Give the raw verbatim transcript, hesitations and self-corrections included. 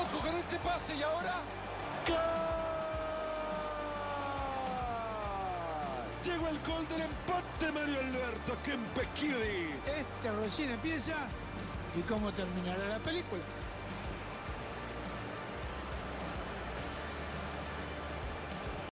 Ojo con este pase y ahora... ¡Gol! Llegó el gol del empate, Mario Alberto Kempeschiedi. Este recién empieza. ¿Y cómo terminará la película?